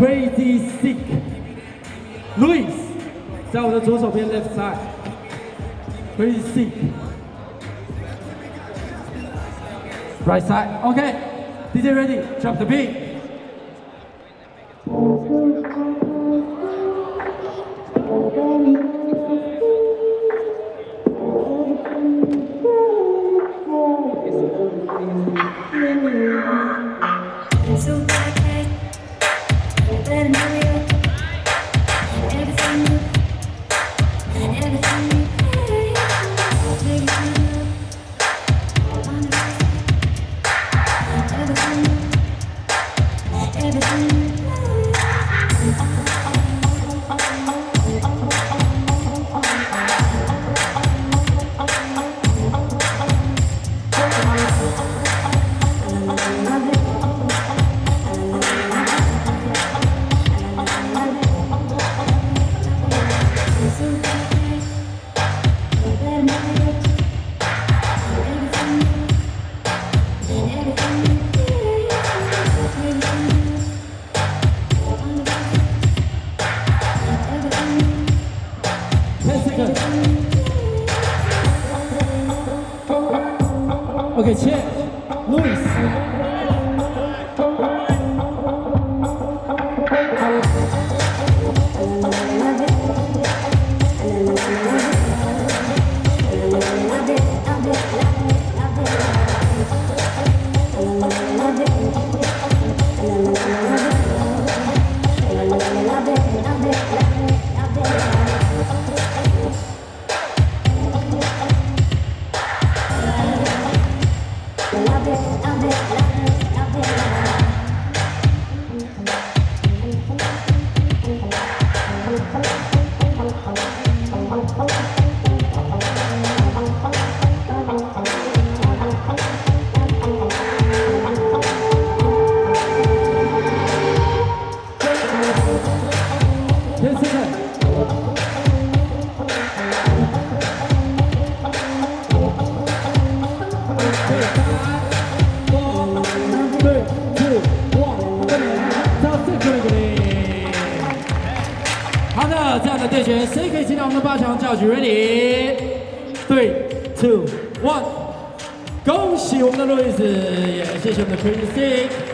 Crazy Sick Luis， 在我的左手边 left side Crazy Sick right side OK DJ ready drop the beat。 OK， 切 ，Luis。 好的，这样的对决，谁可以进到我们的8强教局 ？Ready？ 3、2、1， 恭喜我们的路易斯，也谢谢我们的 Crazy Sick。